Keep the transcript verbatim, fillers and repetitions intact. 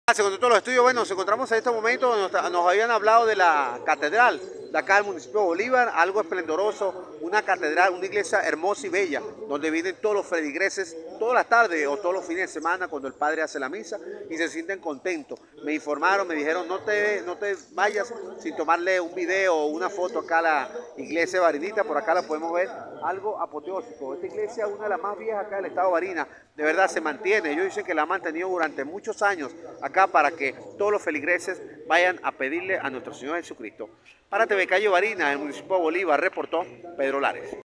Con todos los estudios, bueno, nos encontramos en este momento, nos, nos habían hablado de la catedral de acá del municipio de Bolívar, algo esplendoroso, una catedral, una iglesia hermosa y bella, donde vienen todos los feligreses todas las tardes o todos los fines de semana cuando el padre hace la misa y se sienten contentos. Me informaron, me dijeron, no te, no te vayas sin tomarle un video o una foto acá a la iglesia de Barinita, por acá la podemos ver, algo apoteósico. Esta iglesia es una de las más viejas acá del estado de Barinas, de verdad se mantiene, ellos dicen que la han mantenido durante muchos años acá para que todos los feligreses vayan a pedirle a nuestro Señor Jesucristo. Para T V Calle Barinas, el municipio de Bolívar, reportó Pedro Lares.